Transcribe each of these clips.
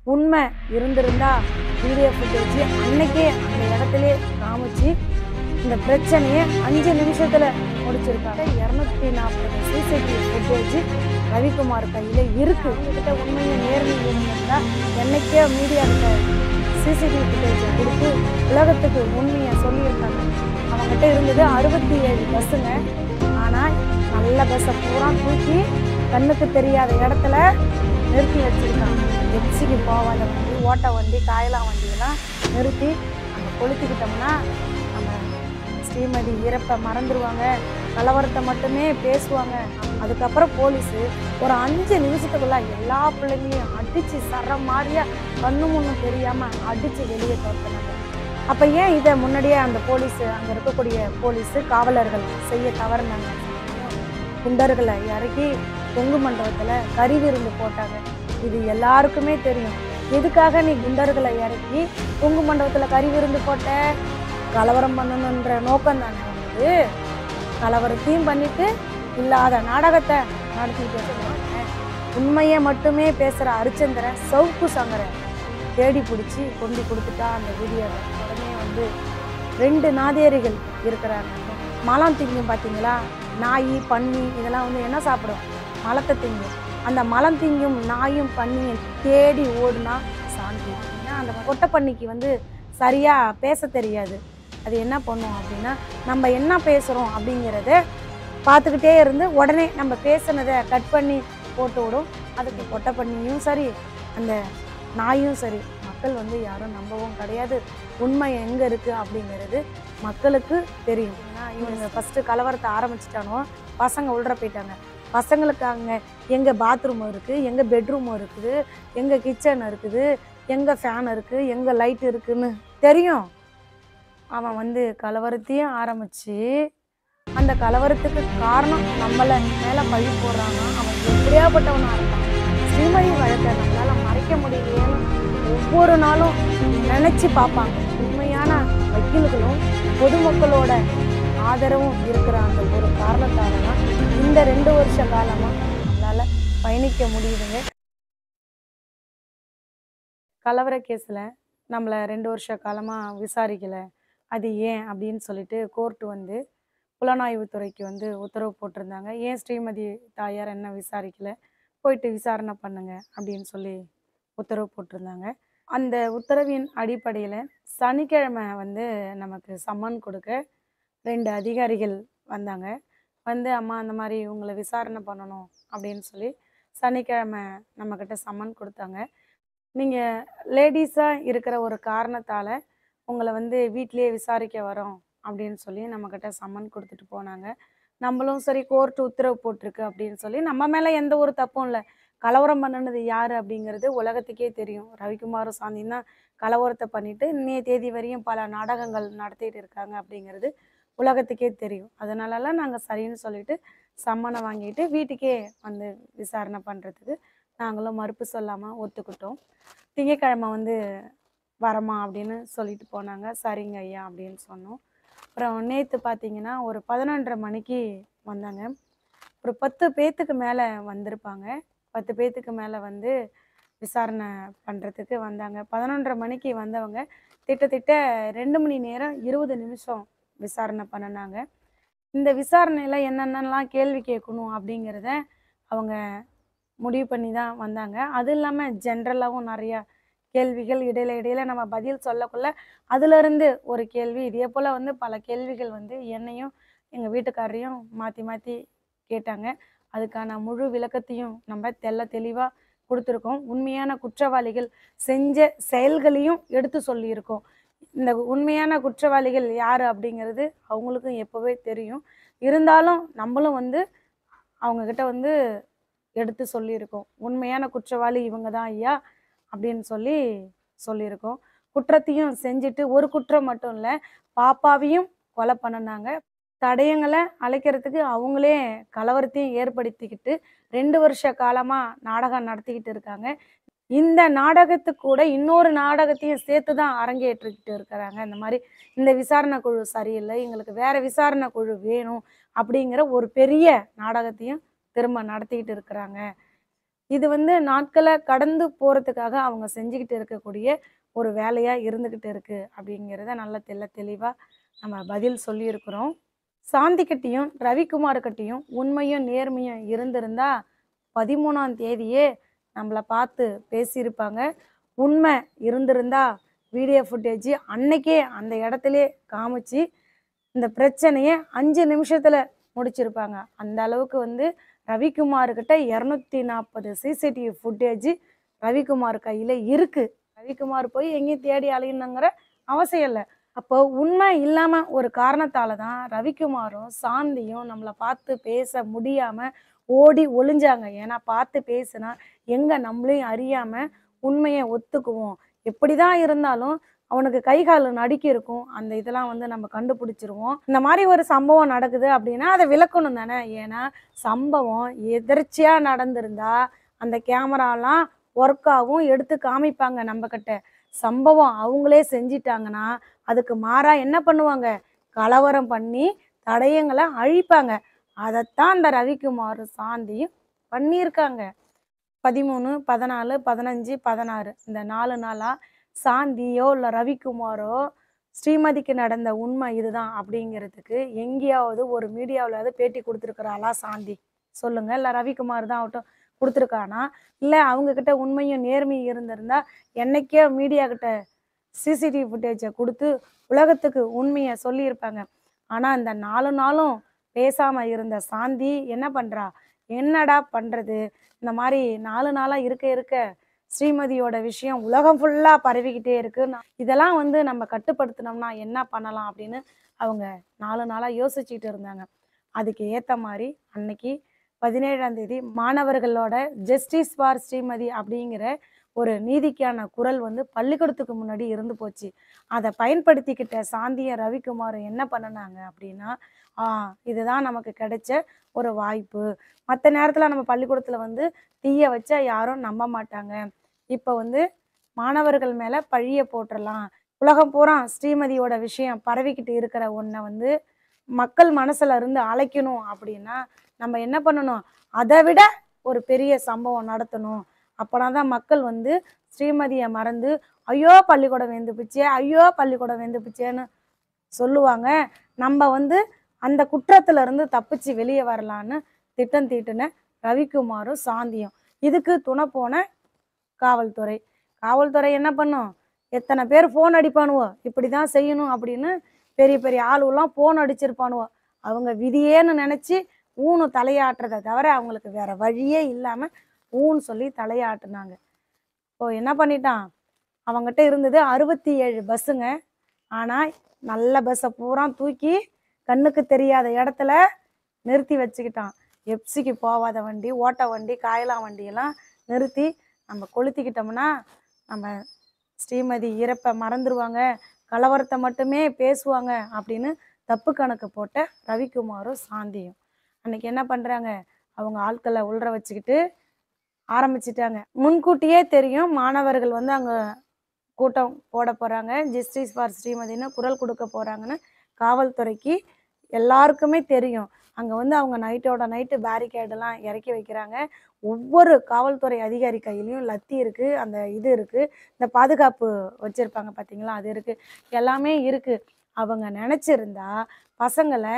உண்மை இருந்திருந்தா video footage அன்னைக்கே அந்த இடத்துலயே காமிச்சு இந்த பிரச்சனையை 5 நிமிஷத்துல முடிச்சிருக்காங்க. 240 சிசிடிவி ஃபுட்டேஜ் ரவிக்குமார் கையில இருக்கு. அவங்ககிட்ட உண்மையை நேர்மையை இருந்தா என்னைக்கே மீடியா கிட்ட சிசிடிவி ஃபுட்டேஜை கொடுத்து உலகத்துக்கு உண்மையை சொல்லியிருக்காங்க. அவங்ககிட்ட இருந்தது 67 பஸ்ஸுங்க. ஆனால் நல்ல பஸ்ஸை பூரா தூக்கி கண்ணுக்கு தெரியாத இடத்துல நிறுத்தி வச்சிருக்காங்க. எப்சிக்கு போகாத வண்டி, ஓட்ட வண்டி, காயலா வண்டியெல்லாம் நிறுத்தி அங்கே கொளுத்திக்கிட்டோம்னா நம்ம ஸ்ரீமதி இறப்பை மறந்துடுவாங்க, கலவரத்தை மட்டுமே பேசுவாங்க. அதுக்கப்புறம் போலீஸு ஒரு 5 நிமிஷத்துக்குள்ள எல்லா பிள்ளைங்களையும் அடித்து சர மாதிரியா கண்ணு முன்னும் தெரியாமல் அடித்து வெளியே தோற்றினாங்க. அப்போ ஏன் இதை முன்னாடியே அந்த போலீஸு, அங்கே இருக்கக்கூடிய போலீஸு காவலர்கள் செய்ய தவறுனாங்க? குண்டர்களை இறக்கி கொங்கு மண்டபத்தில் கறி விருந்து போட்டாங்க. இது எல்லாருக்குமே தெரியும். எதுக்காக நீ குண்டர்களை இறக்கி கொங்கு மண்டபத்தில் கறி விருந்து போட்ட? கலவரம் பண்ணணுன்ற நோக்கம் தானே வந்து. கலவரத்தையும் பண்ணிட்டு இல்லாத நாடகத்தை நடத்திட்டு இருக்காங்க. உண்மையை மட்டுமே பேசுகிற அரிச்சந்திரன் சவுக்கு சங்கரை தேடி பிடிச்சி கொண்டு கொடுத்துட்டா அந்த வீடியோவை. உடனே வந்து 2 நாதேரிகள் இருக்கிறாங்க. மலம் திங்கும் பார்த்தீங்களா, நாய் பன்னி இதெல்லாம் வந்து என்ன சாப்பிடும்? மலத்தை திங்கும். அந்த மலம் திங்கும் நாயும் பன்னியும் தேடி ஓடுனா சாந்தி. ஏன்னா அந்த கொட்டை பன்னிக்கு வந்து சரியாக பேச தெரியாது. அது என்ன பண்ணும் அப்படின்னா, நம்ம என்ன பேசுகிறோம் அப்படிங்கிறத பார்த்துக்கிட்டே இருந்து உடனே நம்ம பேசுனதை கட் பண்ணி போட்டு விடும். அதுக்கு கொட்டை பன்னியும் சரி, அந்த நாயும் சரி, மக்கள் வந்து யாரும் நம்பவும் கிடையாது. உண்மை எங்கே இருக்குது அப்படிங்கிறது மக்களுக்கு தெரியும். ஏன்னா இவங்க ஃபஸ்ட்டு கலவரத்தை ஆரம்பிச்சிட்டானோ பசங்க உள்ற போயிட்டாங்க. பசங்களுக்கு அங்கே எங்கே பாத்ரூம் இருக்குது, எங்கே பெட்ரூமும் இருக்குது, எங்கே கிச்சன் இருக்குது, எங்கே ஃபேன் இருக்குது, எங்கே லைட் இருக்குதுன்னு தெரியும். அவன் வந்து கலவரத்தையும் ஆரம்பித்து அந்த கலவரத்துக்கு காரணம் நம்மளை மேலே பழி போடுறான்னா அவன் எப்படியாப்பட்டவனாக இருப்பான்? ஸ்ரீமதி வழக்கை நம்மளால் மறைக்க முடியலையேன்னு ஒவ்வொரு நாளும் நினச்சி பார்ப்பாங்க. உண்மையான வக்கீல்களும் பொதுமக்களோட ஆதரவும் இருக்கிற அந்த ஒரு காரணத்தால தான் இந்த 2 வருஷ காலமாக நம்மளால் பயணிக்க முடியுதுங்க. கலவர கேஸில் நம்மளை 2 வருஷ காலமாக விசாரிக்கலை, அது ஏன் அப்படின்னு சொல்லிட்டு கோர்ட்டு வந்து புலனாய்வுத்துறைக்கு வந்து உத்தரவு போட்டிருந்தாங்க. ஏன் ஸ்ரீமதி தாயார் என்ன விசாரிக்கலை, போயிட்டு விசாரணை பண்ணுங்க அப்படின்னு சொல்லி உத்தரவு போட்டிருந்தாங்க. அந்த உத்தரவின் அடிப்படையில் சனிக்கிழமை வந்து நமக்கு சம்மன் கொடுக்க 2 அதிகாரிகள் வந்தாங்க. வந்து அம்மா அந்த மாதிரி உங்களை விசாரணை பண்ணணும் அப்படின்னு சொல்லி சனிக்கிழமை நம்மக்கிட்ட சம்மன் கொடுத்தாங்க. நீங்கள் லேடிஸாக இருக்கிற ஒரு காரணத்தால் உங்களை வந்து வீட்டிலேயே விசாரிக்க வரோம் அப்படின்னு சொல்லி நம்மக்கிட்ட சம்மன் கொடுத்துட்டு போனாங்க. நம்மளும் சரி கோர்ட்டு உத்தரவு போட்டிருக்கு அப்படின்னு சொல்லி நம்ம மேலே எந்த ஒரு தப்பும் இல்லை. கலவரம் பண்ணினது யார் அப்படிங்கிறது உலகத்துக்கே தெரியும். ரவிக்குமாரும் சாந்தியும் தான் கலவரத்தை பண்ணிட்டு இன்னைய தேதி வரையும் பல நாடகங்கள் நடத்திட்டு இருக்காங்க அப்படிங்கிறது உலகத்துக்கே தெரியும். அதனாலலாம் நாங்கள் சரின்னு சொல்லிட்டு சம்மனை வாங்கிட்டு வீட்டுக்கே வந்து விசாரணை பண்ணுறதுக்கு நாங்களும் மறுப்பு சொல்லாமல் ஒத்துக்கிட்டோம். திங்கட்கிழமை வந்து வரமா அப்படின்னு சொல்லிட்டு போனாங்க. சரிங்க ஐயா அப்படின்னு சொன்னோம். அப்புறம் நேற்று பார்த்தீங்கன்னா ஒரு 11:30 மணிக்கு வந்தாங்க. ஒரு 10 பேத்துக்கு மேலே வந்திருப்பாங்க. 10 பேத்துக்கு மேலே வந்து விசாரணை பண்ணுறதுக்கு வந்தாங்க. 11:30 மணிக்கு வந்தவங்க திட்டத்திட்ட 2 மணி நேரம் 20 நிமிஷம் விசாரணை பண்ணினாங்க. இந்த விசாரணையில் என்னென்னலாம் கேள்வி கேட்கணும் அப்படிங்கிறத அவங்க முடிவு பண்ணி தான் வந்தாங்க. அது இல்லாமல் ஜென்ரலாகவும் நிறையா கேள்விகள் இடையில நம்ம பதில் சொல்லக்குள்ள அதுலேருந்து ஒரு கேள்வி, இதே போல் வந்து பல கேள்விகள் வந்து என்னையும் எங்கள் வீட்டுக்காரரையும் மாற்றி மாற்றி கேட்டாங்க. அதுக்கான முழு விளக்கத்தையும் நம்ம தெளிவாக கொடுத்துருக்கோம். உண்மையான குற்றவாளிகள் செஞ்ச செயல்களையும் எடுத்து சொல்லியிருக்கோம். இந்த உண்மையான குற்றவாளிகள் யார் அப்படிங்கிறது அவங்களுக்கும் எப்போவே தெரியும். இருந்தாலும் நம்மளும் வந்து அவங்கக்கிட்ட வந்து எடுத்து சொல்லியிருக்கோம். உண்மையான குற்றவாளி இவங்க தான் ஐயா அப்படின்னு சொல்லியிருக்கோம். குற்றத்தையும் செஞ்சுட்டு ஒரு குற்றம் மட்டும் இல்லை, பாப்பாவையும் கொலை பண்ணினாங்க. தடயங்களை அழைக்கிறதுக்கு அவங்களே கலவரத்தையும் ஏற்படுத்திக்கிட்டு 2 வருஷ காலமாக நாடகம் நடத்திக்கிட்டு இருக்காங்க. இந்த நாடகத்துக்கு கூட இன்னொரு நாடகத்தையும் சேர்த்து தான் அரங்கேற்றிக்கிட்டு இருக்கிறாங்க. இந்த மாதிரி இந்த விசாரணை குழு சரியில்லை, எங்களுக்கு வேற விசாரணை குழு வேணும் அப்படிங்கிற ஒரு பெரிய நாடகத்தையும் திரும்ப நடத்திக்கிட்டு இருக்கிறாங்க. இது வந்து நாட்களை கடந்து போகிறதுக்காக அவங்க செஞ்சுக்கிட்டு இருக்கக்கூடிய ஒரு வேலையாக இருந்துக்கிட்டு இருக்கு அப்படிங்கிறத நல்ல தெளிவாக நம்ம பதில் சொல்லியிருக்கிறோம். சாந்திக்கிட்டையும் ரவிக்குமார்கிட்டையும் உண்மையும் நேர்மையும் இருந்திருந்தா 13ஆம் தேதியே நம்மளை பார்த்து பேசியிருப்பாங்க. உண்மை இருந்திருந்தா வீடியோ ஃபுட்டேஜ் அன்னைக்கே அந்த இடத்துலே காமிச்சு இந்த பிரச்சனையை 5 நிமிஷத்தில் முடிச்சிருப்பாங்க. அந்த அளவுக்கு வந்து ரவிக்குமார்கிட்ட 240 சிசிடிவி ஃபுட்டேஜ் ரவிக்குமார் கையில் இருக்குது. ரவிக்குமார் போய் எங்கேயும் தேடி அலையணுங்கிற அவசியம் இல்லை. அப்போ உண்மை இல்லாமல் ஒரு காரணத்தால் தான் ரவிக்குமாரும் சாந்தியும் நம்மளை பார்த்து பேச முடியாமல் ஓடி ஒளிஞ்சாங்க. ஏன்னா பார்த்து பேசுனா எங்கே நம்மளையும் அறியாமல் உண்மையை ஒத்துக்குவோம். எப்படி தான் இருந்தாலும் அவனுக்கு கை கால் நடுக்கி இருக்கும். அந்த இதெல்லாம் வந்து நம்ம கண்டுபிடிச்சிருவோம். இந்த மாதிரி ஒரு சம்பவம் நடக்குது அப்படின்னா அதை விளக்கணும் தானே. ஏன்னா சம்பவம் எதிர்ச்சியாக நடந்திருந்தா அந்த கேமராலாம் ஒர்க்காகவும் எடுத்து காமிப்பாங்க நம்மக்கிட்ட. சம்பவம் அவங்களே செஞ்சிட்டாங்கன்னா அதுக்கு மாறா என்ன பண்ணுவாங்க, கலவரம் பண்ணி தடயங்களை அழிப்பாங்க. அதைத்தான் இந்த ரவிக்குமார் சாந்தியும் பண்ணியிருக்காங்க. 13, 14, 15, 16 இந்த 4 நாளாக சாந்தியோ இல்லை ரவிக்குமாரோ ஸ்ரீமதிக்கு நடந்த உண்மை இதுதான் அப்படிங்கிறதுக்கு எங்கேயாவது ஒரு மீடியாவிலாவது பேட்டி கொடுத்துருக்குறாளா சாந்தி சொல்லுங்கள். இல்லை ரவிக்குமார் தான் ஆகட்டும் கொடுத்துருக்கானா? இல்லை அவங்கக்கிட்ட உண்மையும் நேர்மையும் இருந்திருந்தா என்னைக்கே மீடியா கிட்ட சிசிடிவி ஃபுட்டேஜை கொடுத்து உலகத்துக்கு உண்மையை சொல்லியிருப்பாங்க. ஆனால் இந்த 4 நாளும் பேசாமல் இருந்த சாந்தி என்ன பண்ணுறா, என்னடா பண்ணுறது, இந்த மாதிரி 4 நாளாக இருக்க ஸ்ரீமதியோட விஷயம் உலகம் ஃபுல்லாக பரவிக்கிட்டே இருக்கு. இதெல்லாம் வந்து நம்ம கட்டுப்படுத்தினோம்னா என்ன பண்ணலாம் அப்படின்னு அவங்க 4 நாளாக யோசிச்சுட்டு இருந்தாங்க. அதுக்கு ஏற்ற மாதிரி அன்னைக்கு 17ஆம் தேதி மாணவர்களோட ஜஸ்டிஸ் ஃபார் ஸ்ரீமதி அப்படிங்கிற ஒரு நீதிக்கான குரல் வந்து பள்ளிக்கூடத்துக்கு முன்னாடி இருந்து போச்சு. அதை பயன்படுத்திக்கிட்ட சாந்தியும் ரவிக்குமாரும் என்ன பண்ணினாங்க அப்படின்னா, இதுதான் நமக்கு கிடைச்ச ஒரு வாய்ப்பு. மற்ற நேரத்தில் நம்ம பள்ளிக்கூடத்தில் வந்து தீய வச்சா யாரும் நம்ப மாட்டாங்க. இப்போ வந்து மாணவர்கள் மேலே பழியை போட்டுடலாம். உலகம் பூரா ஸ்ரீமதியோட விஷயம் பரவிக்கிட்டு இருக்கிற ஒன்றை வந்து மக்கள் மனசில் இருந்து அழைக்கணும் அப்படின்னா நம்ம என்ன பண்ணணும், அதை விட ஒரு பெரிய சம்பவம் நடத்தணும். அப்போனா தான் மக்கள் வந்து ஸ்ரீமதியை மறந்து ஐயோ பள்ளிக்கூடம் வெந்துப்பிச்சே, ஐயோ பள்ளிக்கூடம் வெந்துப்பிச்சேன்னு சொல்லுவாங்க. நம்ம வந்து அந்த குற்றத்திலிருந்து தப்பிச்சு வெளியே வரலான்னு திட்டம் தீட்டுன ரவிக்குமாரும் சாந்தியும். இதுக்கு துணை போன காவல்துறை என்ன பண்ணும், எத்தனை பேர் ஃபோன் அடிப்பானுவோ இப்படி தான் செய்யணும் அப்படின்னு பெரிய பெரிய ஆளுவெல்லாம் ஃபோன் அடிச்சிருப்பானுவோ. அவங்க விதியேன்னு நினச்சி ஊனு தலையாட்டுறதை தவிர அவங்களுக்கு வேற வழியே இல்லாமல் ஊன்னு சொல்லி தலையாட்டுனாங்க. இப்போ என்ன பண்ணிட்டான், அவங்ககிட்ட இருந்தது 67 பஸ்ஸுங்க. ஆனால் நல்ல பஸ்ஸை பூரா தூக்கி கண்ணுக்கு தெரியாத இடத்துல நிறுத்தி வச்சுக்கிட்டான். எப்சிக்கு போகாத வண்டி, ஓட்ட வண்டி, காயலா வண்டியெல்லாம் நிறுத்தி நம்ம கொளுத்திக்கிட்டோம்னா நம்ம ஸ்ரீமதி இறப்பை மறந்துடுவாங்க, கலவரத்தை மட்டுமே பேசுவாங்க அப்படின்னு தப்பு கணக்கு போட்ட ரவிக்குமாரும் சாந்தியும் அன்னைக்கு என்ன பண்ணுறாங்க, அவங்க ஆட்களை உள்ற வச்சுக்கிட்டு ஆரம்பிச்சிட்டாங்க. முன்கூட்டியே தெரியும் மாணவர்கள் வந்து அங்கே கூட்டம் போட போகிறாங்க, ஜஸ்டிஸ் ஃபார் ஸ்ரீமதின்னு குரல் கொடுக்க போகிறாங்கன்னு காவல்துறைக்கு எல்லாருக்குமே தெரியும். அங்கே வந்து அவங்க நைட்டோட நைட்டு பேரிகேடெல்லாம் இறக்கி வைக்கிறாங்க. ஒவ்வொரு காவல்துறை அதிகாரி கையிலையும் லத்தி இருக்குது, அந்த இது இருக்குது, இந்த பாதுகாப்பு வச்சுருப்பாங்க பார்த்தீங்களா அது இருக்குது, எல்லாமே இருக்குது. அவங்க நினச்சிருந்தா பசங்களை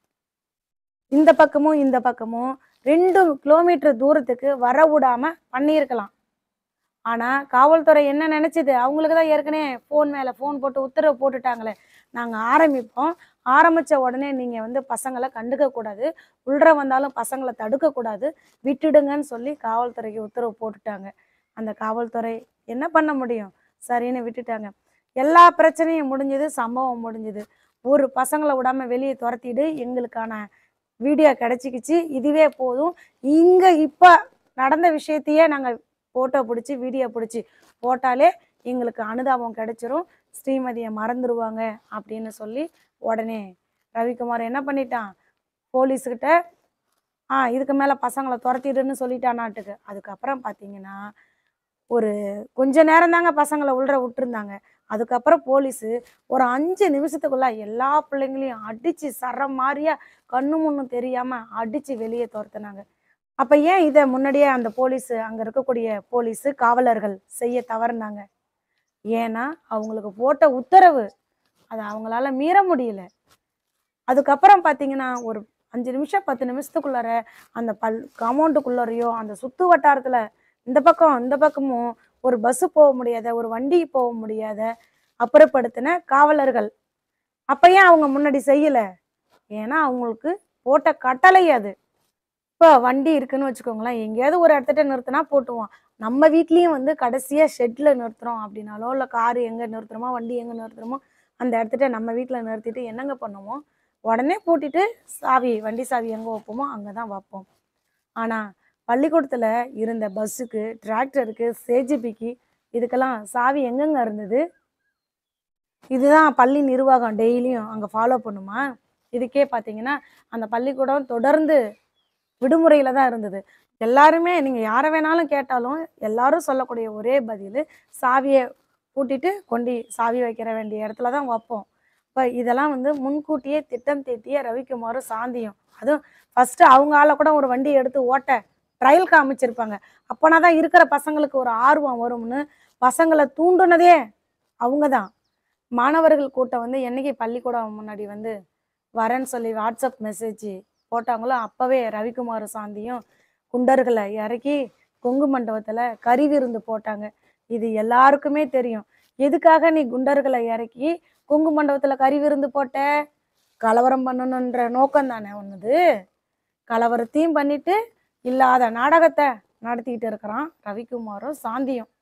இந்த பக்கமும் 2 கிலோமீட்டர் தூரத்துக்கு வர விடாமல் பண்ணியிருக்கலாம். ஆனால் காவல்துறை என்ன நினச்சிது, அவங்களுக்கு தான் ஏற்கனவே ஃபோன் மேலே ஃபோன் போட்டு உத்தரவு போட்டுட்டாங்களே, நாங்கள் ஆரம்பித்த உடனே நீங்கள் வந்து பசங்களை கண்டுக்கக்கூடாது, உள்ற வந்தாலும் பசங்களை தடுக்கக்கூடாது, விட்டுடுங்கன்னு சொல்லி காவல்துறைக்கு உத்தரவு போட்டுட்டாங்க. அந்த காவல்துறை என்ன பண்ண முடியும், சரின்னு விட்டுட்டாங்க. எல்லா பிரச்சனையும் முடிஞ்சது, சம்பவம் முடிஞ்சது. ஒரு பசங்களை விடாமல் வெளியே துரத்திட்டு எங்களுக்கான வீடியோ கிடச்சிக்கிச்சு, இதுவே போதும், இங்கே இப்போ நடந்த விஷயத்தையே நாங்கள் ஃபோட்டோ பிடிச்சி வீடியோ பிடிச்சி போட்டாலே எங்களுக்கு அனுதாபம் கிடைச்சிரும், ஸ்ரீமதியை மறந்துடுவாங்க அப்படின்னு சொல்லி உடனே ரவிக்குமார் என்ன பண்ணிட்டான், போலீஸுக்கிட்ட இதுக்கு மேலே பசங்களை துரத்திடுன்னு சொல்லிட்டானாட்டுக்கு. அதுக்கப்புறம் பார்த்தீங்கன்னா ஒரு கொஞ்ச நேரம் தாங்க பசங்களை உள்ற விட்டுருந்தாங்க. அதுக்கப்புறம் போலீஸு ஒரு 5 நிமிஷத்துக்குள்ள எல்லா பிள்ளைங்களையும் அடித்து சரம் மாதிரியா கண்ணு முன்னும் தெரியாமல் அடித்து வெளியே துரத்துனாங்க. அப்போ ஏன் இதை முன்னாடியே அந்த போலீஸு அங்கே இருக்கக்கூடிய போலீஸு காவலர்கள் செய்ய தவறுனாங்க? ஏன்னா அவங்களுக்கு போட்ட உத்தரவு அதை அவங்களால மீற முடியல. அதுக்கப்புறம் பார்த்தீங்கன்னா ஒரு 5 நிமிஷம் 10 நிமிஷத்துக்குள்ளார அந்த காம்பவுண்டுக்குள்ளாரையோ அந்த சுற்று வட்டாரத்தில் இந்த பக்கம் இந்த பக்கமும் ஒரு பஸ்ஸு போக முடியாத, ஒரு வண்டி போக முடியாத அப்புறப்படுத்தின காவலர்கள். அப்போ ஏன் அவங்க முன்னாடி செய்யலை? ஏன்னா அவங்களுக்கு போட்ட கட்டளை அது. இப்போ வண்டி இருக்குன்னு வச்சுக்கோங்களேன், எங்கேயாவது ஒரு இடத்துட்ட நிறுத்தினா போட்டுவோம். நம்ம வீட்லேயும் வந்து கடைசியாக ஷெட்டில் நிறுத்துகிறோம் அப்படின்னாலோ, இல்லை காரு எங்கே நிறுத்துகிறோமோ, வண்டி எங்கே நிறுத்துகிறோமோ அந்த இடத்துட்ட நம்ம வீட்டில் நிறுத்திட்டு என்னங்க பண்ணுவோம்? உடனே பூட்டிட்டு சாவி, வண்டி சாவி எங்கே வைப்போமோ அங்கே தான் வைப்போம். ஆனால் பள்ளிக்கூடத்தில் இருந்த பஸ்ஸுக்கு, டிராக்டருக்கு, சேஜிபிக்கு இதுக்கெல்லாம் சாவி எங்கெங்க இருந்தது? இதுதான் பள்ளி நிர்வாகம் டெய்லியும் அங்கே ஃபாலோ பண்ணுமா? இதுக்கே பார்த்தீங்கன்னா அந்த பள்ளிக்கூடம் தொடர்ந்து விடுமுறையில் தான் இருந்தது. எல்லாருமே நீங்கள் யாரை வேணாலும் கேட்டாலும் எல்லாரும் சொல்லக்கூடிய ஒரே பதில், சாவியை பூட்டிட்டு கொண்டு சாவி வைக்கிற வேண்டிய இடத்துல தான் வைப்போம். இப்போ இதெல்லாம் வந்து முன்கூட்டியே திட்டம் தீட்டிய ரவிக்குமாரும் சாந்தியும். அதுவும் ஃபஸ்ட்டு அவங்க ஆளை கூட ஒரு வண்டி எடுத்து ஓட்ட ட்ரையல் காமிச்சிருப்பாங்க. அப்போனா தான் இருக்கிற பசங்களுக்கு ஒரு ஆர்வம் வரும்னு பசங்களை தூண்டுனதே அவங்க தான். மாணவர்கள் கூட்டம் வந்து என்னைக்கு பள்ளிக்கூடம் முன்னாடி வந்து வரேன்னு சொல்லி வாட்ஸ்அப் மெசேஜ் போட்டாங்களோ அப்போவே ரவிக்குமார் சாந்தியும் குண்டர்களை இறக்கி கொங்கு மண்டபத்தில் கறி விருந்து போட்டாங்க. இது எல்லாருக்குமே தெரியும். எதுக்காக நீ குண்டர்களை இறக்கி கொங்கு மண்டபத்தில் கறி விருந்து போட்ட? கலவரம் பண்ணணுன்ற நோக்கம் தானே ஒன்றுது. கலவரத்தையும் பண்ணிட்டு இல்லாத நாடகத்தை நடத்திக்கிட்டு இருக்கிறான் ரவிக்குமாரும் சாந்தியும்.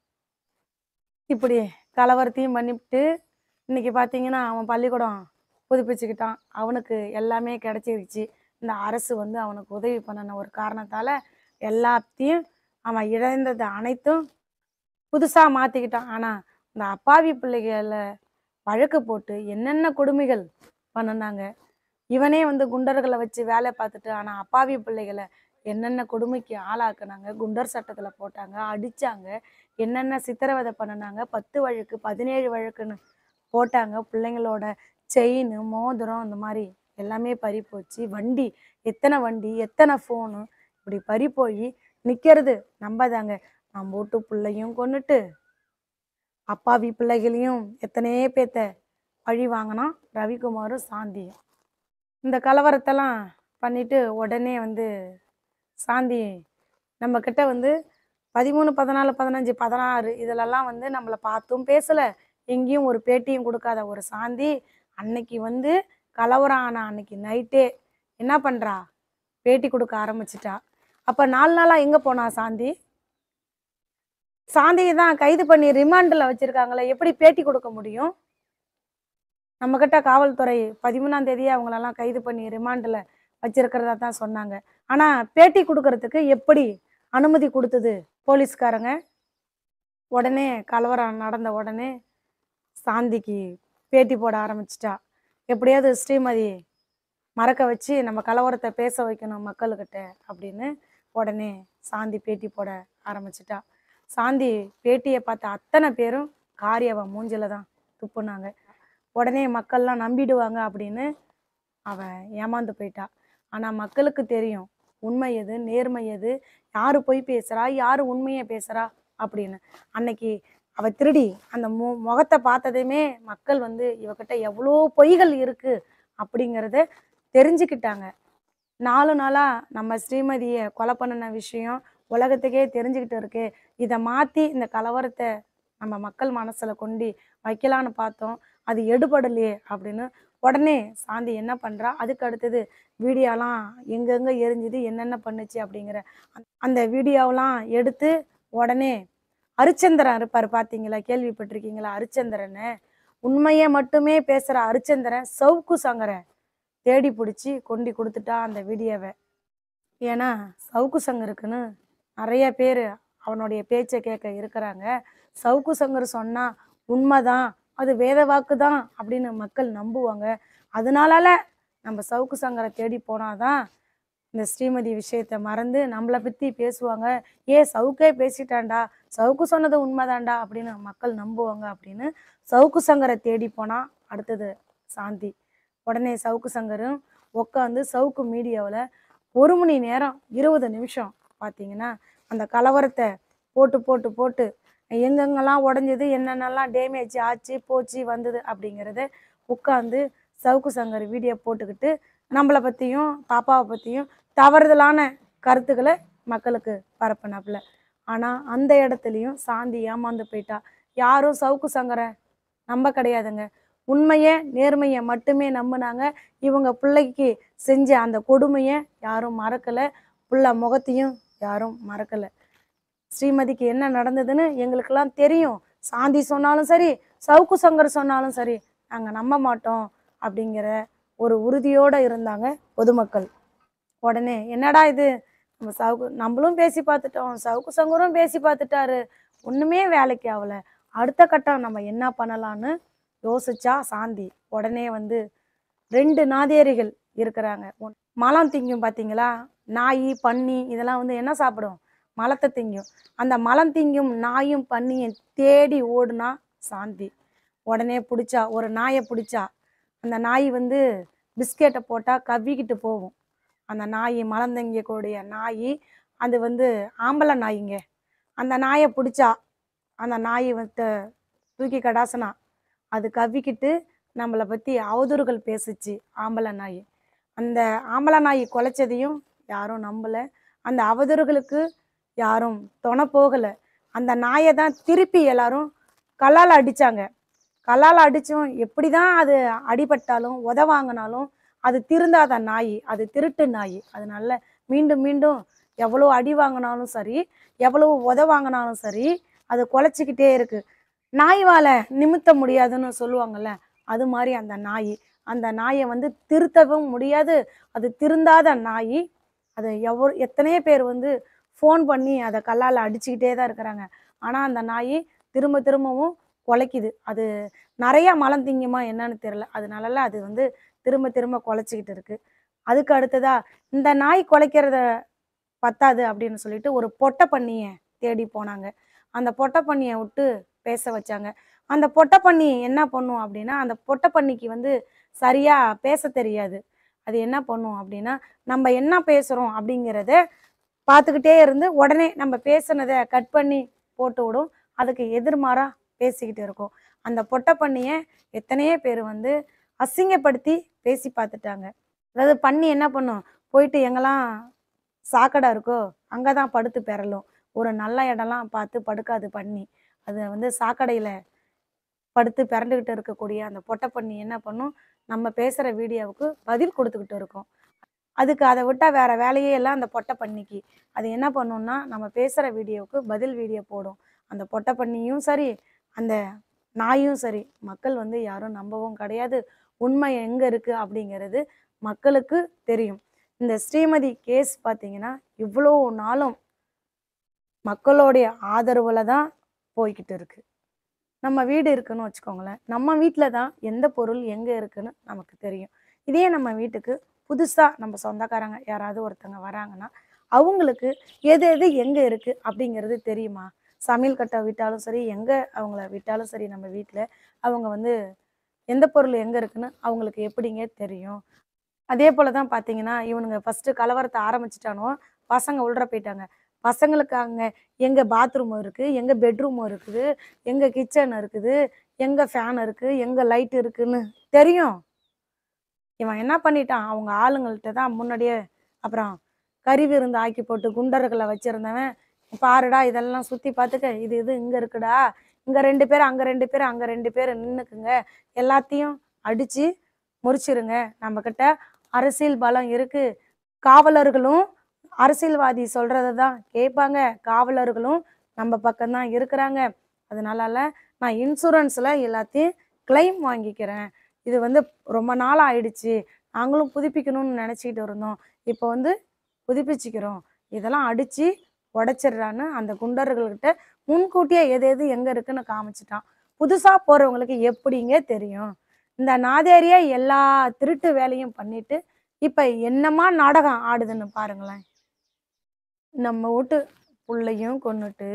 இப்படி கலவரத்தையும் பண்ணிவிட்டு இன்னைக்கு பார்த்தீங்கன்னா அவன் பள்ளிக்கூடம் புதுப்பிச்சுக்கிட்டான். அவனுக்கு எல்லாமே கிடைச்சிருச்சு. இந்த அரசு வந்து அவனுக்கு உதவி பண்ணின ஒரு காரணத்தால் எல்லாத்தையும் அவன் இழந்தது அனைத்தும் புதுசாக மாற்றிக்கிட்டான். ஆனால் இந்த அப்பாவி பிள்ளைகளை வழக்கு போட்டு என்னென்ன கொடுமைகள் பண்ணினாங்க. இவனே வந்து குண்டர்களை வச்சு வேலை பார்த்துட்டு, ஆனால் அப்பாவி பிள்ளைகளை என்னென்ன கொடுமைக்கு ஆளாக்குனாங்க. குண்டர் சட்டத்தில் போட்டாங்க, அடித்தாங்க, என்னென்ன சித்திரவதை பண்ணினாங்க. 10 வழக்கு 17 வழக்குன்னு போட்டாங்க. பிள்ளைங்களோட செயின், மோதிரம் இந்த மாதிரி எல்லாமே பறி போச்சு. வண்டி எத்தனை ஃபோனு இப்படி பறி போய் நிற்கிறது நம்பதாங்க. நம்ம வீட்டு பிள்ளையும் கொண்டுட்டு அப்பாவி பிள்ளைகளையும் எத்தனையோ பேத்த பழி வாங்கினான் ரவிக்குமாரும் சாந்தியும். இந்த கலவரத்தெல்லாம் பண்ணிட்டு உடனே வந்து சாந்தி நம்மக்கிட்ட வந்து 13, 14, 15, 16 இதிலெல்லாம் வந்து நம்மளை பார்த்தும் பேசலை, எங்கேயும் ஒரு பேட்டியும் கொடுக்காத ஒரு சாந்தி அன்னைக்கு வந்து கலவரம் ஆன அன்னைக்கு நைட்டே என்ன பண்ணுறா? பேட்டி கொடுக்க ஆரம்பிச்சிட்டா. அப்போ 4 நாளாக எங்கே போனா சாந்தி? சாந்தியை தான் கைது பண்ணி ரிமாண்டில் வச்சுருக்காங்களே, எப்படி பேட்டி கொடுக்க முடியும்? நம்மக்கிட்ட காவல்துறை 13ஆம் தேதியே அவங்களெல்லாம் கைது பண்ணி ரிமாண்டில் வச்சிருக்கிறதா தான் சொன்னாங்க. ஆனால் பேட்டி கொடுக்கறதுக்கு எப்படி அனுமதி கொடுத்தது போலீஸ்காரங்க? உடனே கலவரம் நடந்த உடனே சாந்திக்கு பேட்டி போட ஆரம்பிச்சிட்டா. எப்படியாவது ஸ்ரீமதி மறக்க வச்சு நம்ம கலவரத்தை பேச வைக்கணும் மக்கள்கிட்ட அப்படின்னு உடனே சாந்தி பேட்டி போட ஆரம்பிச்சிட்டா. சாந்தி பேட்டியை பார்த்த அத்தனை பேரும் காரியவன் மூஞ்சில தான் துப்புனாங்க. உடனே மக்கள்லாம் நம்பிடுவாங்க அப்படின்னு அவன் ஏமாந்து போயிட்டா. ஆனால் மக்களுக்கு தெரியும் உண்மை எது, நேர்மை எது, யார் பொய் பேசுகிறா, யார் உண்மையை பேசுகிறா அப்படின்னு. அன்னைக்கு அவள் திருடி அந்த முகத்தை பார்த்ததையுமே மக்கள் வந்து இவகிட்ட எவ்வளோ பொய்கள் இருக்குது அப்படிங்கிறத தெரிஞ்சுக்கிட்டாங்க. 4 நாளாக நம்ம ஸ்ரீமதியை கொலை பண்ணின விஷயம் உலகத்துக்கே தெரிஞ்சுக்கிட்டு இருக்கு. இதை மாற்றி இந்த கலவரத்தை நம்ம மக்கள் மனசில் கொண்டு வைக்கலான்னு பார்த்தோம், அது எடுபடலையே அப்படின்னு உடனே சாந்தி என்ன பண்ணுறா? அதுக்கு அடுத்தது வீடியோலாம் எங்கெங்கே எரிஞ்சுது, என்னென்ன பண்ணுச்சு அப்படிங்கிற அந்த வீடியோவெலாம் எடுத்து உடனே அரிச்சந்திரன் இருப்பார் பார்த்தீங்களா, கேள்விப்பட்டிருக்கீங்களா? அரிச்சந்திரனை உண்மையை மட்டுமே பேசுகிற அரிச்சந்திரன் சவுக்கு சங்கரை தேடி பிடிச்சி கொண்டு கொடுத்துட்டா அந்த வீடியோவை. ஏன்னா சவுக்கு சங்கருக்குன்னு நிறைய பேர் அவனுடைய பேச்சை கேட்க இருக்கிறாங்க. சவுக்கு சங்கர் சொன்னால் உண்மைதான், அது வேத வாக்கு தான் அப்படின்னு மக்கள் நம்புவாங்க. அதனால நம்ம சவுக்கு சங்கரை தேடி போனாதான் இந்த ஸ்ரீமதி விஷயத்தை மறந்து நம்மளை பற்றி பேசுவாங்க. சவுக்கே பேசிட்டான்டா, சவுக்கு சொன்னது உண்மைதான்டா அப்படின்னு மக்கள் நம்புவாங்க அப்படின்னு சவுக்கு சங்கரை தேடி போனால் அடுத்தது சாந்தி. உடனே சவுக்கு சங்கரும் உட்காந்து சவுக்கு மீடியாவில் 1 மணி நேரம் 20 நிமிஷம் பார்த்தீங்கன்னா அந்த கலவரத்தை போட்டு போட்டு போட்டு எங்கெங்கெல்லாம் உடஞ்சது, என்னென்னலாம் டேமேஜ் ஆச்சு போச்சு வந்தது அப்படிங்கிறத உட்காந்து சவுக்கு சங்கர் வீடியோ போட்டுக்கிட்டு நம்மளை பற்றியும் பாப்பாவை பற்றியும் தவறுதலான கருத்துக்களை மக்களுக்கு பரப்பினாப்புல. ஆனால் அந்த இடத்துலையும் சாந்தி ஏமாந்து போயிட்டா. யாரும் சவுக்கு சங்கரை நம்ப கிடையாதுங்க. உண்மையை நேர்மையை மட்டுமே நம்பினாங்க. இவங்க பிள்ளைக்கு செஞ்ச அந்த கொடுமையை யாரும் மறக்கலை. புள்ள முகத்தையும் யாரும் மறக்கலை. ஸ்ரீமதிக்கு என்ன நடந்ததுன்னு எங்களுக்கெல்லாம் தெரியும். சாந்தி சொன்னாலும் சரி, சவுக்கு சங்கர் சொன்னாலும் சரி, நாங்கள் நம்ப மாட்டோம் அப்படிங்கிற ஒரு உறுதியோடு இருந்தாங்க பொதுமக்கள். உடனே என்னடா இது, நம்மளும் பேசி பார்த்துட்டோம், சவுக்கு சங்கரும் பேசி பார்த்துட்டாரு, ஒன்றுமே வேலைக்கு ஆகலை, அடுத்த கட்டம் நம்ம என்ன பண்ணலான்னு யோசிச்சா சாந்தி உடனே வந்து 2 நாதேரிகள் இருக்கிறாங்க. மலம் திங்கும் பார்த்தீங்களா, நாய் பன்னி இதெல்லாம் வந்து என்ன சாப்பிடும், மலத்தை திங்கும். அந்த மலம் திங்கும் நாயும் பன்னியும் தேடி ஓடுனா சாந்தி. உடனே பிடிச்சா, ஒரு நாயை பிடிச்சா. அந்த நாய் வந்து பிஸ்கெட்டை போட்டால் கவ்விக்கிட்டு போகும். அந்த நாய் மலம் திங்கக்கூடிய நாய் அது வந்து ஆம்பளை நாய்ங்க. அந்த நாயை பிடிச்சா, அந்த நாயை வந்து தூக்கி கடாசனா அது கவ்விக்கிட்டு நம்மளை பற்றி அவதூறுகள் பேசுச்சு ஆம்பளை நாய். அந்த ஆம்பளை நாய் குலைச்சதையும் யாரும் நம்பலை. அந்த அவதூறுகளுக்கு யாரும் துணை போகலை. அந்த நாயை தான் திருப்பி எல்லாரும் கல்லால் அடித்தாங்க. கல்லால் அடித்தும் எப்படி தான் அது அடிபட்டாலும் உதவாங்கினாலும் அது திருந்தாத நாய், அது திருட்டு நாய். அதனால மீண்டும் மீண்டும் எவ்வளோ அடி வாங்கினாலும் சரி, எவ்வளோ வாங்கினாலும் சரி, அது குலைச்சிக்கிட்டே இருக்குது. நாய் வாழை நிமித்த முடியாதுன்னு சொல்லுவாங்கள்ல, அது மாதிரி அந்த நாயை வந்து திருத்தவும் முடியாது. அது திருந்தாத நாய். அது எத்தனையோ பேர் வந்து ஃபோன் பண்ணி அதை கல்லால் அடிச்சுக்கிட்டே தான் இருக்கிறாங்க. ஆனால் அந்த நாய் திரும்ப திரும்பவும் குலைக்குது. அது நிறையா மலம் திங்குமா என்னன்னு தெரில. அதனால அது வந்து திரும்ப திரும்ப குலைச்சிக்கிட்டு இருக்குது. அதுக்கு அடுத்ததா இந்த நாய் குலைக்கிறத பத்தாது அப்படின்னு சொல்லிட்டு ஒரு பொட்டை பன்னியை தேடி போனாங்க. அந்த பொட்டை பன்னியை விட்டு பேச வச்சாங்க. அந்த பொட்டை பன்னி என்ன பண்ணும் அப்படின்னா, அந்த பொட்டை பன்னிக்கு வந்து சரியாக பேச தெரியாது. அது என்ன பண்ணும் அப்படின்னா, நம்ம என்ன பேசுகிறோம் அப்படிங்கிறத பார்த்துக்கிட்டே இருந்து உடனே நம்ம பேசுனதை கட் பண்ணி போட்டு விடும். அதுக்கு எதிர்மாறாக பேசிக்கிட்டு இருக்கும். அந்த பொட்டை பன்னியை எத்தனையோ பேர் வந்து அசிங்கப்படுத்தி பேசி பார்த்துட்டாங்க. அதாவது பன்னி என்ன பண்ணும், போயிட்டு எங்கெல்லாம் சாக்கடை இருக்கோ அங்கே தான் படுத்து பெறலும். ஒரு நல்ல இடம்லாம் பார்த்து படுக்காது பன்னி. அது வந்து சாக்கடையில் படுத்து பிறண்டுக்கிட்டு இருக்கக்கூடிய அந்த பொட்டை பன்னி என்ன பண்ணும், நம்ம பேசுகிற வீடியோவுக்கு பதில் கொடுத்துக்கிட்டு இருக்கும். அதுக்கு அதை விட்டால் வேறு வேலையே எல்லாம் அந்த பொட்டை பன்னிக்கு. அது என்ன பண்ணுன்னா, நம்ம பேசுகிற வீடியோவுக்கு பதில் வீடியோ போடும். அந்த பொட்டை பன்னியும் சரி, அந்த நாயும் சரி, மக்கள் வந்து யாரும் நம்பவும் கிடையாது. உண்மை எங்கே இருக்குது அப்படிங்கிறது மக்களுக்கு தெரியும். இந்த ஸ்ரீமதி கேஸ் பார்த்தீங்கன்னா இவ்வளோ நாளும் மக்களுடைய ஆதரவில் தான் போய்கிட்டு இருக்கு. நம்ம வீடு இருக்குன்னு வச்சுக்கோங்களேன், நம்ம வீட்டில் தான் எந்த பொருள் எங்கே இருக்குன்னு நமக்கு தெரியும். இதே நம்ம வீட்டுக்கு புதுசாக நம்ம சொந்தக்காரங்க யாராவது ஒருத்தங்க வராங்கன்னா அவங்களுக்கு எது எது எங்கே இருக்குது அப்படிங்கிறது தெரியுமா? சமையல் கட்டை விட்டாலும் சரி, எங்கே அவங்கள விட்டாலும் சரி, நம்ம வீட்டில் அவங்க வந்து எந்த பொருள் எங்கே இருக்குன்னு அவங்களுக்கு எப்படிங்க தெரியும்? அதே போல் தான் பார்த்தீங்கன்னா, இவனுங்க ஃபஸ்ட்டு கலவரத்தை ஆரம்பிச்சிட்டானோ, பசங்க உள்ற போயிட்டாங்க. பசங்களுக்கு அங்கே எங்கே பாத்ரூம் இருக்குது, எங்கே பெட்ரூம் இருக்குது, எங்கே கிச்சன் இருக்குது, எங்கே ஃபேன் இருக்குது, எங்கே லைட் இருக்குதுன்னு தெரியும். இவன் என்ன பண்ணிட்டான், அவங்க ஆளுங்கள்கிட்ட தான் முன்னாடியே அப்புறம் கறி விருந்து ஆக்கி போட்டு குண்டர்களை வச்சுருந்தவன், பாருடா இதெல்லாம் சுற்றி பார்த்துக்க, இது இது இங்கே இருக்குடா, இங்கே 2 பேர், அங்கே 2 பேர், அங்கே 2 பேர் நின்றுக்குங்க, எல்லாத்தையும் அடித்து முறிச்சிருங்க. நம்மக்கிட்ட அரசியல் பலம் இருக்குது. காவலர்களும் அரசியல்வாதி சொல்கிறத தான் கேட்பாங்க. காவலர்களும் நம்ம பக்கம்தான் இருக்கிறாங்க. அதனால நான் இன்சூரன்ஸில் எல்லாத்தையும் கிளைம் வாங்கிக்கிறேன். இது வந்து ரொம்ப நாள் ஆயிடுச்சு, நாங்களும் புதுப்பிக்கணும்னு நினச்சிக்கிட்டு இருந்தோம், இப்போ வந்து புதுப்பிச்சுக்கிறோம், இதெல்லாம் அடித்து உடைச்சிட்றான்னு அந்த குண்டர்கள்கிட்ட முன்கூட்டியே எது எது எங்கே இருக்குன்னு காமிச்சிட்டான். புதுசாக போகிறவங்களுக்கு எப்படிங்க தெரியும்? இந்த நாதேரியா எல்லா திருட்டு வேலையும் பண்ணிட்டு இப்போ என்னமா நாடகம் ஆடுதுன்னு பாருங்களேன். நம்ம வீட்டு பிள்ளையும் கொன்னுட்டு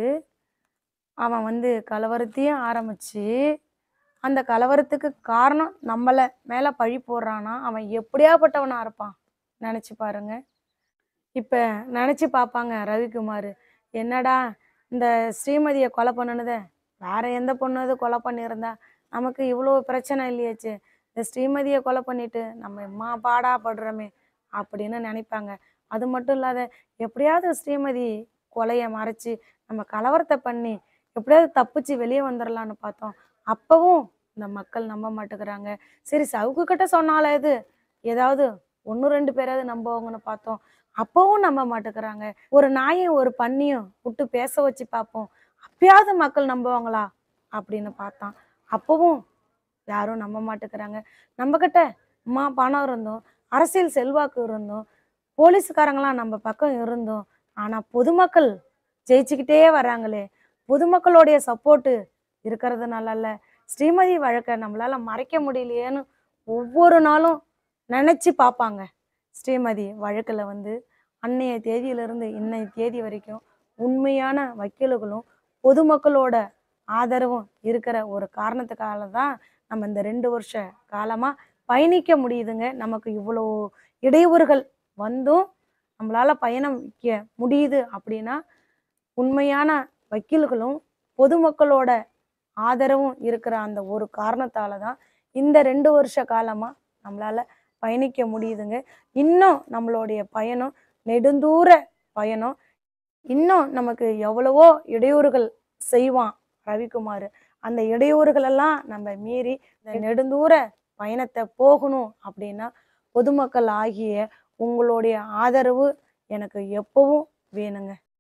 அவன் வந்து கலவரத்தையும் ஆரம்பித்து அந்த கலவரத்துக்கு காரணம் நம்மளை மேலே பழி போடுறான்னா அவன் எப்படியாப்பட்டவனாக இருப்பான் நினச்சி பாருங்க. இப்போ நினச்சி பார்ப்பாங்க ரவிக்குமார், என்னடா இந்த ஸ்ரீமதியை கொலை பண்ணுனதை வேற எந்த பொண்ணாவது கொலை பண்ணியிருந்தா நமக்கு இவ்வளோ பிரச்சனை இல்லையாச்சு, இந்த ஸ்ரீமதியை கொலை பண்ணிட்டு நம்ம எம்மா பாடா படுறோமே அப்படின்னு நினைப்பாங்க. அது மட்டும் இல்லாத எப்படியாவது ஸ்ரீமதி கொலையை மறைச்சி நம்ம கலவரத்தை பண்ணி எப்படியாவது தப்பிச்சு வெளியே வந்துடலான்னு பார்த்தோம். அப்பவும் இந்த மக்கள் நம்ப மாட்டேங்கிறாங்க. சரி சவுக்கு கிட்ட சொன்னாலாவது ஏதாவது ஒன்று ரெண்டு பேராவது நம்புவாங்கன்னு பார்த்தோம். அப்பவும் நம்ப மாட்டேங்கிறாங்க. ஒரு நாயும் ஒரு பன்னியும் விட்டு பேச வச்சு பார்ப்போம், அப்பயாவது மக்கள் நம்புவாங்களா அப்படின்னு பார்த்தான். அப்பவும் யாரும் நம்ப மாட்டேங்கிறாங்க. நம்ம கிட்ட பணம் இருந்தோம், அரசியல் செல்வாக்கு இருந்தோம், போலீஸுக்காரங்களாம் நம்ம பக்கம் இருந்தோம். ஆனா பொதுமக்கள் ஜெயிச்சுக்கிட்டே வராங்களே, பொதுமக்களுடைய சப்போர்ட்டு இருக்கிறதுனால இல்ல, ஸ்ரீமதி வழக்கை நம்மளால மறைக்க முடியலையேன்னு ஒவ்வொரு நாளும் நினைச்சு பார்ப்பாங்க. ஸ்ரீமதி வழக்குல அன்னைய தேதியிலிருந்து இன்னைய தேதி வரைக்கும் உண்மையான வக்கீல்களும் பொதுமக்களோட ஆதரவும் இருக்கிற ஒரு காரணத்துக்காக தான் நம்ம இந்த 2 வருஷ காலமா பயணிக்க முடியுதுங்க. நமக்கு இவ்வளோ இடையூறுகள் வந்தும் நம்மளால பயணம் வைக்க முடியுது அப்படின்னா உண்மையான வக்கீல்களும் பொதுமக்களோட ஆதரவும் இருக்கிற அந்த ஒரு காரணத்தால தான் இந்த 2 வருஷ காலமா நம்மளால பயணிக்க முடியுதுங்க. இன்னும் நம்மளுடைய பயணம் நெடுந்தூர பயணம். இன்னும் நமக்கு எவ்வளவோ இடையூறுகள் செய்வான் ரவிக்குமார். அந்த இடையூறுகளெல்லாம் நம்ம மீறி இந்த நெடுந்தூர பயணத்தை போகணும் அப்படின்னா பொதுமக்கள் ஆகிய உங்களுடைய ஆதரவு எனக்கு எப்பவும் வேணுங்க.